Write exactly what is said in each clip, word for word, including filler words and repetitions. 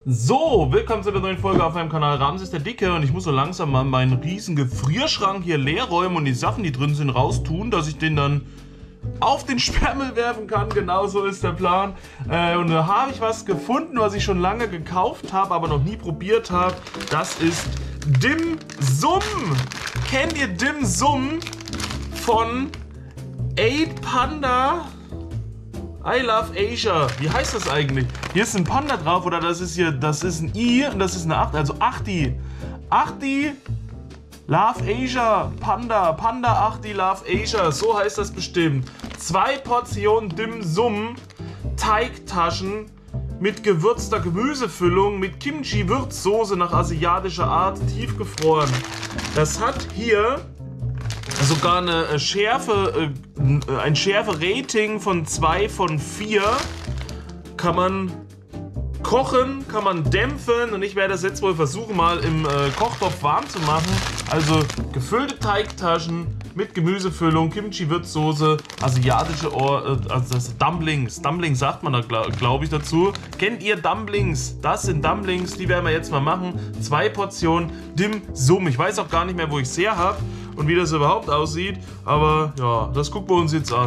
So, willkommen zu der neuen Folge auf meinem Kanal Ramses der Dicke und ich muss so langsam mal meinen riesen Gefrierschrank hier leer räumen und die Sachen, die drin sind, raustun, dass ich den dann auf den Sperrmüll werfen kann. Genau so ist der Plan. Äh, und da habe ich was gefunden, was ich schon lange gekauft habe, aber noch nie probiert habe. Das ist Dim Sum. Kennt ihr Dim Sum von eight Panda? I love Asia. Wie heißt das eigentlich? Hier ist ein Panda drauf oder das ist hier, das ist ein I und das ist eine acht, also Achti. Achti Love Asia. Panda. Panda Achti Love Asia. So heißt das bestimmt. Zwei Portionen Dim Sum Teigtaschen mit gewürzter Gemüsefüllung mit Kimchi-Würzsoße nach asiatischer Art tiefgefroren. Das hat hier sogar eine Schärfe, ein Schärfe-Rating von zwei von vier. Kann man kochen, kann man dämpfen und ich werde das jetzt wohl versuchen, mal im Kochtopf warm zu machen. Also gefüllte Teigtaschen mit Gemüsefüllung, Kimchi-Würzsoße, asiatische Ohr, also Dumplings. Dumplings sagt man da, glaube ich, dazu. Kennt ihr Dumplings? Das sind Dumplings, die werden wir jetzt mal machen. Zwei Portionen Dim Sum. Ich weiß auch gar nicht mehr, wo ich es her habe und wie das überhaupt aussieht, aber ja, das gucken wir uns jetzt an.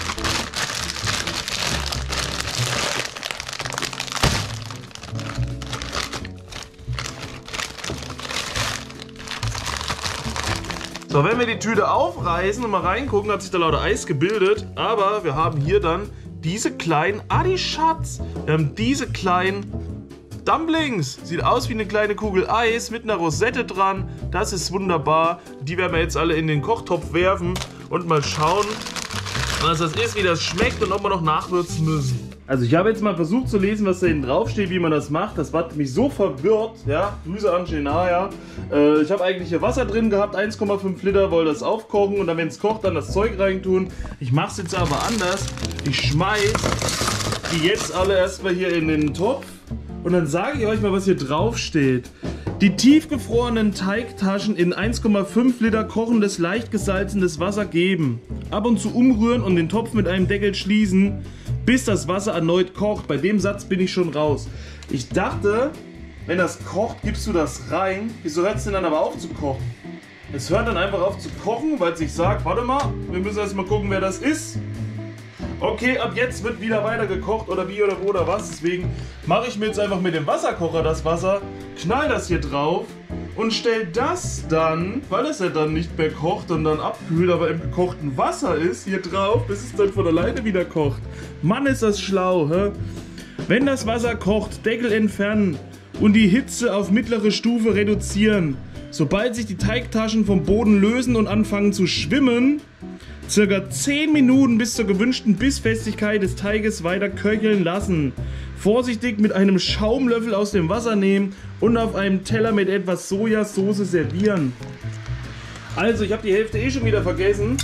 So, wenn wir die Tüte aufreißen und mal reingucken, hat sich da lauter Eis gebildet, aber wir haben hier dann diese kleinen, ah die Schatz, wir haben diese kleinen Dumplings. Sieht aus wie eine kleine Kugel Eis mit einer Rosette dran. Das ist wunderbar. Die werden wir jetzt alle in den Kochtopf werfen und mal schauen, was das ist, wie das schmeckt und ob wir noch nachwürzen müssen. Also ich habe jetzt mal versucht zu lesen, was da hinten drauf steht, wie man das macht. Das hat mich so verwirrt. Ja, Grüße an Shenaya. Äh, ich habe eigentlich hier Wasser drin gehabt, eins Komma fünf Liter, wollte das aufkochen und dann, wenn es kocht, dann das Zeug reintun. Ich mache es jetzt aber anders. Ich schmeiß die jetzt alle erstmal hier in den Topf. Und dann sage ich euch mal, was hier drauf steht. Die tiefgefrorenen Teigtaschen in eins Komma fünf Liter kochendes, leicht gesalzenes Wasser geben. Ab und zu umrühren und den Topf mit einem Deckel schließen, bis das Wasser erneut kocht. Bei dem Satz bin ich schon raus. Ich dachte, wenn das kocht, gibst du das rein. Wieso hört es denn dann aber auf zu kochen? Es hört dann einfach auf zu kochen, weil es sich sagt, warte mal, wir müssen erst mal gucken, wer das ist. Okay, ab jetzt wird wieder weiter gekocht oder wie oder wo oder was. Deswegen mache ich mir jetzt einfach mit dem Wasserkocher das Wasser, knall das hier drauf und stell das dann, weil es ja dann nicht mehr kocht und dann abkühlt, aber im gekochten Wasser ist, hier drauf, bis es dann von alleine wieder kocht. Mann, ist das schlau, hä? Wenn das Wasser kocht, Deckel entfernen und die Hitze auf mittlere Stufe reduzieren. Sobald sich die Teigtaschen vom Boden lösen und anfangen zu schwimmen, circa zehn Minuten bis zur gewünschten Bissfestigkeit des Teiges weiter köcheln lassen. Vorsichtig mit einem Schaumlöffel aus dem Wasser nehmen und auf einem Teller mit etwas Sojasauce servieren. Also, ich habe die Hälfte eh schon wieder vergessen.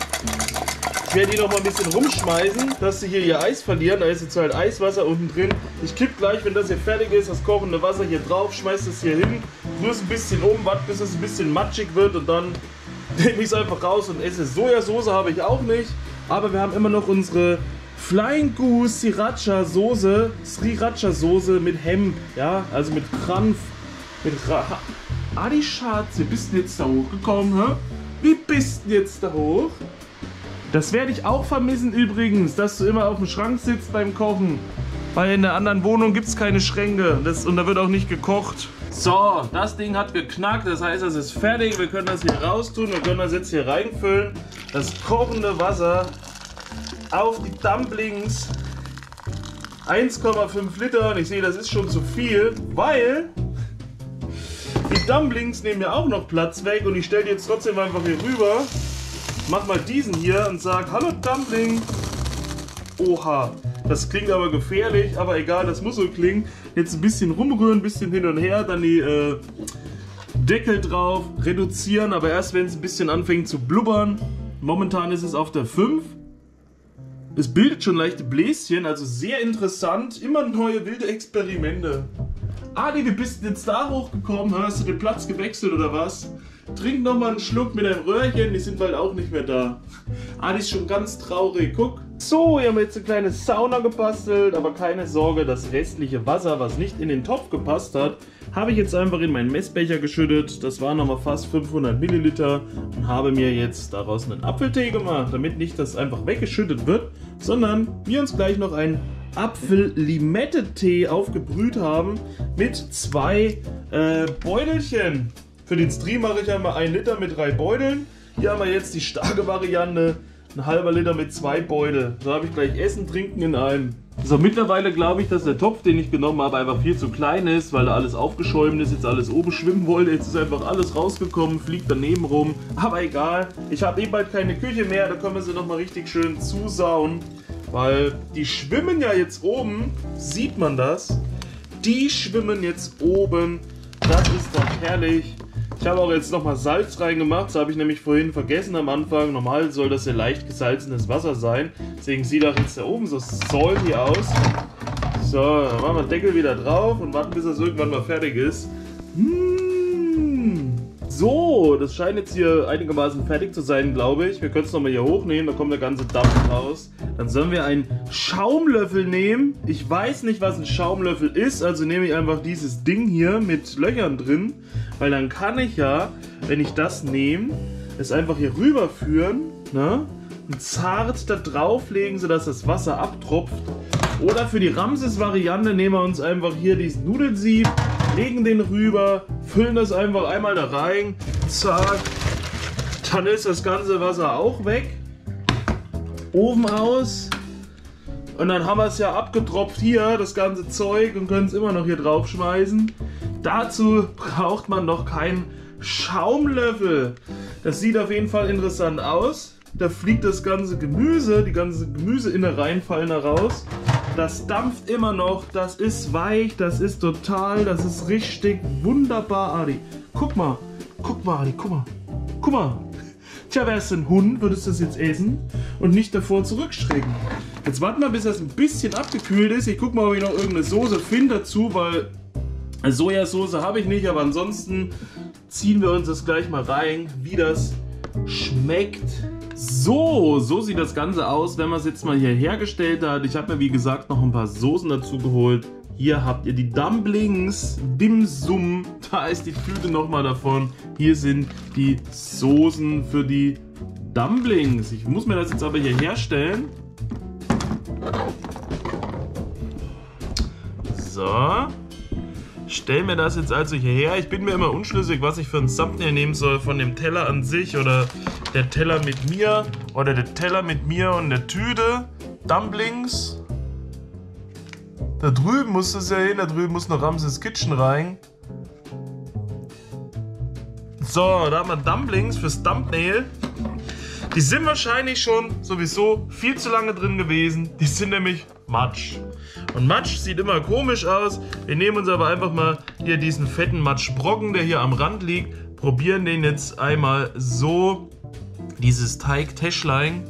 Ich werde die noch mal ein bisschen rumschmeißen, dass sie hier ihr Eis verlieren. Da ist jetzt halt Eiswasser unten drin. Ich kipp gleich, wenn das hier fertig ist, das kochende Wasser hier drauf, schmeiß das hier hin, rühre es ein bisschen um, warte bis es ein bisschen matschig wird und dann nehme ich es einfach raus und esse. Sojasauce habe ich auch nicht, aber wir haben immer noch unsere Flying Goose Sriracha Soße, Sriracha Soße mit Hemp, ja, also mit Kranf, mit Ra Ah, die Schatz, wie bist du jetzt da hochgekommen, hä? Wie bist du jetzt da hoch? Das werde ich auch vermissen übrigens, dass du immer auf dem Schrank sitzt beim Kochen, weil in der anderen Wohnung gibt es keine Schränke das, und da wird auch nicht gekocht. So, das Ding hat geknackt, das heißt, es ist fertig. Wir können das hier raustun, wir können das jetzt hier reinfüllen. Das kochende Wasser auf die Dumplings. eins Komma fünf Liter und ich sehe, das ist schon zu viel, weil die Dumplings nehmen ja auch noch Platz weg und ich stelle die jetzt trotzdem einfach hier rüber. Mach mal diesen hier und sag, hallo Dumpling. Oha. Das klingt aber gefährlich, aber egal, das muss so klingen. Jetzt ein bisschen rumrühren, ein bisschen hin und her, dann die äh, Deckel drauf, reduzieren, aber erst wenn es ein bisschen anfängt zu blubbern. Momentan ist es auf der fünf. Es bildet schon leichte Bläschen, also sehr interessant. Immer neue wilde Experimente. Adi, wie bist du jetzt da hochgekommen? Hast du den Platz gewechselt oder was? Trink noch mal einen Schluck mit einem Röhrchen, die sind bald auch nicht mehr da. Adi ist schon ganz traurig. Guck, So, hier haben wir jetzt eine kleine Sauna gebastelt, aber keine Sorge, das restliche Wasser, was nicht in den Topf gepasst hat, habe ich jetzt einfach in meinen Messbecher geschüttet. Das waren nochmal fast fünfhundert Milliliter und habe mir jetzt daraus einen Apfeltee gemacht, damit nicht das einfach weggeschüttet wird, sondern wir uns gleich noch einen Apfel-Limette-Tee aufgebrüht haben mit zwei äh, Beutelchen. Für den Stream mache ich einmal ein Liter mit drei Beuteln. Hier haben wir jetzt die starke Variante, ein halber Liter mit zwei Beutel. So habe ich gleich Essen, Trinken in einem. So, mittlerweile glaube ich, dass der Topf, den ich genommen habe, einfach viel zu klein ist, weil da alles aufgeschäumt ist, jetzt alles oben schwimmen wollte. Jetzt ist einfach alles rausgekommen, fliegt daneben rum. Aber egal, ich habe eh bald keine Küche mehr, da können wir sie nochmal richtig schön zusauen. Weil die schwimmen ja jetzt oben, sieht man das? Die schwimmen jetzt oben, das ist doch herrlich. Ich habe auch jetzt nochmal Salz reingemacht, das habe ich nämlich vorhin vergessen am Anfang. Normal soll das ja leicht gesalzenes Wasser sein, deswegen sieht auch jetzt da oben so salty aus. So, dann machen wir den Deckel wieder drauf und warten, bis das irgendwann mal fertig ist. Mmh. So, das scheint jetzt hier einigermaßen fertig zu sein, glaube ich. Wir können es nochmal hier hochnehmen, da kommt der ganze Dampf raus. Dann sollen wir einen Schaumlöffel nehmen. Ich weiß nicht, was ein Schaumlöffel ist, also nehme ich einfach dieses Ding hier mit Löchern drin. Weil dann kann ich ja, wenn ich das nehme, es einfach hier rüberführen, ne? Und zart da drauflegen, sodass das Wasser abtropft. Oder für die Ramses-Variante nehmen wir uns einfach hier diesen Nudelsieb, legen den rüber, füllen das einfach einmal da rein, zack, dann ist das ganze Wasser auch weg. Ofen aus und dann haben wir es ja abgetropft hier, das ganze Zeug, und können es immer noch hier drauf schmeißen. Dazu braucht man noch keinen Schaumlöffel. Das sieht auf jeden Fall interessant aus. Da fliegt das ganze Gemüse, die ganzen Gemüseinnereien fallen da raus. Das dampft immer noch, das ist weich, das ist total, das ist richtig wunderbar, Adi. Guck mal, guck mal, Adi, guck mal, guck mal. Tja, wärst du ein Hund, würdest du das jetzt essen und nicht davor zurückschrecken. Jetzt warten wir, bis das ein bisschen abgekühlt ist. Ich guck mal, ob ich noch irgendeine Soße finde dazu, weil Sojasauce habe ich nicht, aber ansonsten ziehen wir uns das gleich mal rein, wie das schmeckt. So, so sieht das Ganze aus, wenn man es jetzt mal hier hergestellt hat. Ich habe mir, wie gesagt, noch ein paar Soßen dazu geholt. Hier habt ihr die Dumplings, Dim Sum, da ist die Tüte nochmal davon. Hier sind die Soßen für die Dumplings. Ich muss mir das jetzt aber hier herstellen. So. Stell mir das jetzt also hierher. Ich bin mir immer unschlüssig, was ich für ein Thumbnail nehmen soll, von dem Teller an sich oder der Teller mit mir oder der Teller mit mir und der Tüte. Dumplings. Da drüben muss das ja hin, da drüben muss noch Ramses Kitchen rein. So, da haben wir Dumplings fürs Thumbnail. Die sind wahrscheinlich schon sowieso viel zu lange drin gewesen. Die sind nämlich Matsch. Und Matsch sieht immer komisch aus. Wir nehmen uns aber einfach mal hier diesen fetten Matschbrocken, der hier am Rand liegt, probieren den jetzt einmal so, dieses Teigtäschlein.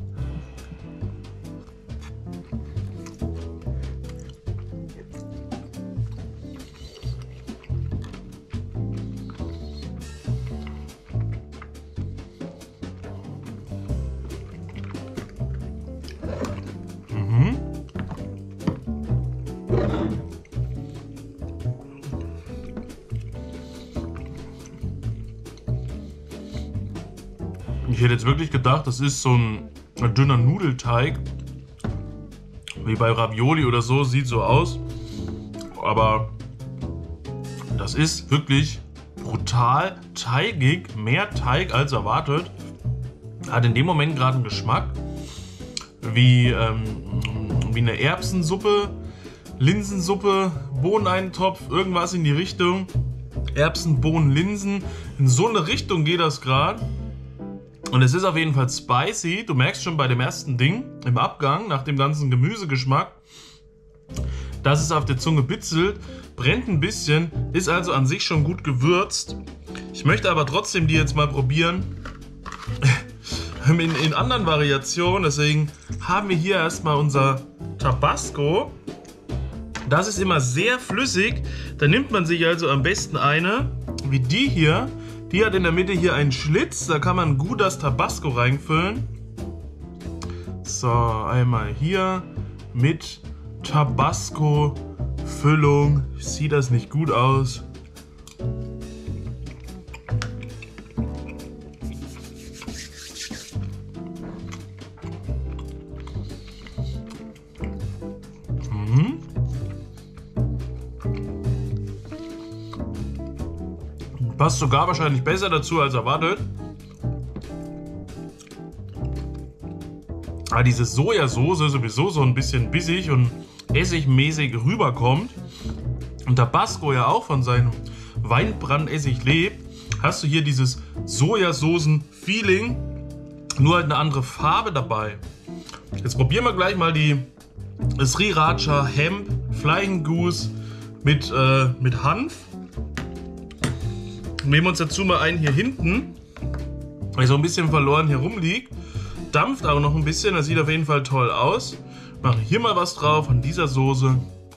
Ich hätte jetzt wirklich gedacht, das ist so ein, ein dünner Nudelteig, wie bei Ravioli oder so, sieht so aus. Aber das ist wirklich brutal teigig, mehr Teig als erwartet. Hat in dem Moment gerade einen Geschmack wie, ähm, wie eine Erbsensuppe, Linsensuppe, Bohneneintopf, irgendwas in die Richtung. Erbsen, Bohnen, Linsen. In so eine Richtung geht das gerade. Und es ist auf jeden Fall spicy. Du merkst schon bei dem ersten Ding im Abgang, nach dem ganzen Gemüsegeschmack, dass es auf der Zunge bitzelt, brennt ein bisschen, ist also an sich schon gut gewürzt. Ich möchte aber trotzdem die jetzt mal probieren in, in anderen Variationen. Deswegen haben wir hier erstmal unser Tabasco. Das ist immer sehr flüssig. Da nimmt man sich also am besten eine, wie die hier. Die hat in der Mitte hier einen Schlitz, da kann man gut das Tabasco reinfüllen. So, einmal hier mit Tabasco-Füllung. Sieht das nicht gut aus? Mhm. Passt sogar wahrscheinlich besser dazu als erwartet. Aber diese Sojasauce sowieso so ein bisschen bissig und essigmäßig rüberkommt und Tabasco ja auch von seinem Weinbrandessig lebt, hast du hier dieses Sojasoßen-Feeling, nur halt eine andere Farbe dabei. Jetzt probieren wir gleich mal die Sriracha Hemp Flying Goose mit, äh, mit Hanf. Nehmen wir uns dazu mal einen hier hinten, weil so ein bisschen verloren hier rumliegt. Dampft auch noch ein bisschen, das sieht auf jeden Fall toll aus. Mache hier mal was drauf von dieser Soße.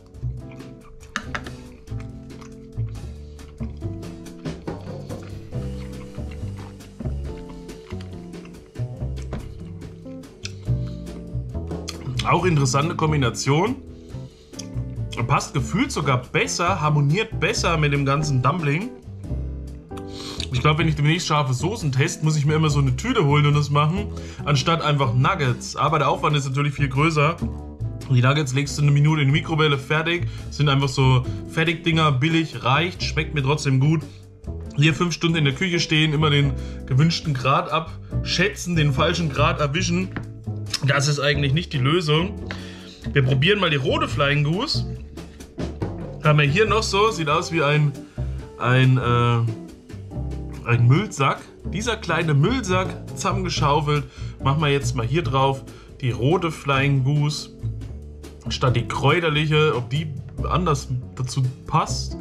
Auch interessante Kombination. Passt gefühlt sogar besser, harmoniert besser mit dem ganzen Dumpling. Ich glaube, wenn ich demnächst scharfe Soßen teste, muss ich mir immer so eine Tüte holen und das machen, anstatt einfach Nuggets. Aber der Aufwand ist natürlich viel größer. Die Nuggets legst du eine Minute in die Mikrowelle, fertig. Sind einfach so Fertigdinger, billig, reicht, schmeckt mir trotzdem gut. Hier fünf Stunden in der Küche stehen, immer den gewünschten Grad abschätzen, den falschen Grad erwischen. Das ist eigentlich nicht die Lösung. Wir probieren mal die rote Flying Goose. Haben wir hier noch so, sieht aus wie ein, ein, äh, ein Müllsack. Dieser kleine Müllsack zusammengeschaufelt. Machen wir jetzt mal hier drauf die rote Flying Goose. Statt die kräuterliche, ob die anders dazu passt.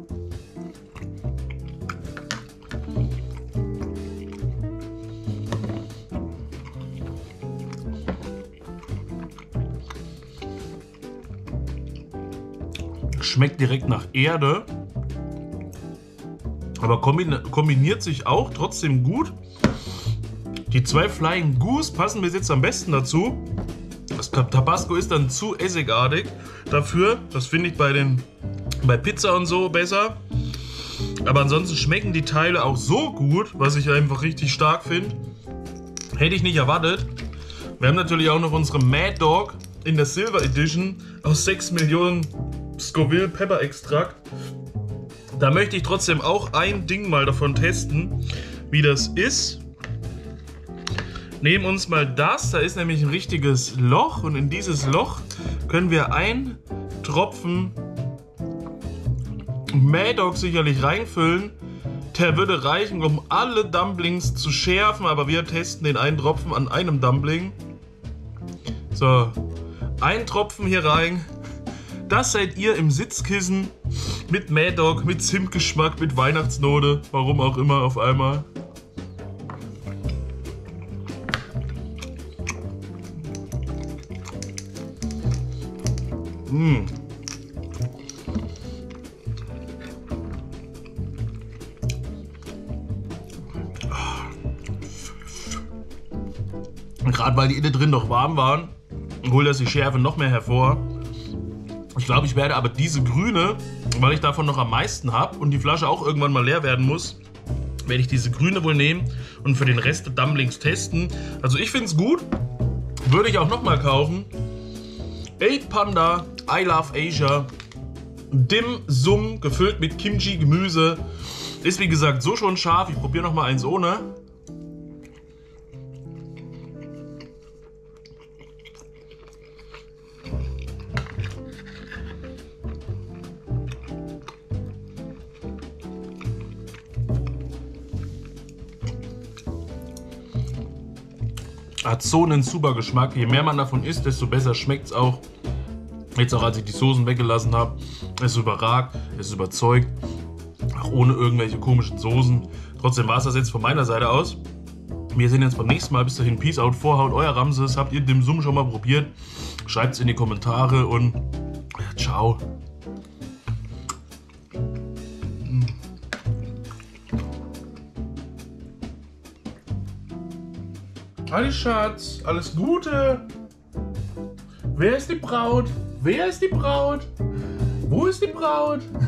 Schmeckt direkt nach Erde, aber kombiniert sich auch trotzdem gut. Die zwei Flying Goose passen bis jetzt am besten dazu. Das Tabasco ist dann zu essigartig dafür. Das finde ich bei, den, bei Pizza und so besser. Aber ansonsten schmecken die Teile auch so gut, was ich einfach richtig stark finde. Hätte ich nicht erwartet. Wir haben natürlich auch noch unsere Mad Dog in der Silver Edition aus sechs Millionen Scoville Pepper Extrakt. Da möchte ich trotzdem auch ein Ding mal davon testen, wie das ist. Nehmen uns mal das, da ist nämlich ein richtiges Loch und in dieses Loch können wir einen Tropfen Mad Dog sicherlich reinfüllen. Der würde reichen, um alle Dumplings zu schärfen, aber wir testen den einen Tropfen an einem Dumpling. So, ein Tropfen hier rein. Das seid ihr im Sitzkissen mit Mad Dog, mit Zimtgeschmack, mit Weihnachtsnote, warum auch immer auf einmal. Mmh. Gerade weil die innen drin noch warm waren, holt das die Schärfe noch mehr hervor. Ich glaube, ich werde aber diese grüne, weil ich davon noch am meisten habe und die Flasche auch irgendwann mal leer werden muss, werde ich diese grüne wohl nehmen und für den Rest der Dumplings testen. Also ich finde es gut, würde ich auch nochmal kaufen. Eight Panda, I Love Asia, Dim Sum, gefüllt mit Kimchi, Gemüse. Ist wie gesagt so schon scharf, ich probiere nochmal eins ohne. Hat so einen super Geschmack. Je mehr man davon isst, desto besser schmeckt es auch. Jetzt auch, als ich die Soßen weggelassen habe. Es überragt, es überzeugt. Auch ohne irgendwelche komischen Soßen. Trotzdem war es das jetzt von meiner Seite aus. Wir sehen jetzt beim nächsten Mal. Bis dahin, Peace out, Vorhaut, euer Ramses. Habt ihr Dim Sum schon mal probiert? Schreibt es in die Kommentare und ja, ciao. Hallo Schatz, alles Gute! Wer ist die Braut? Wer ist die Braut? Wo ist die Braut?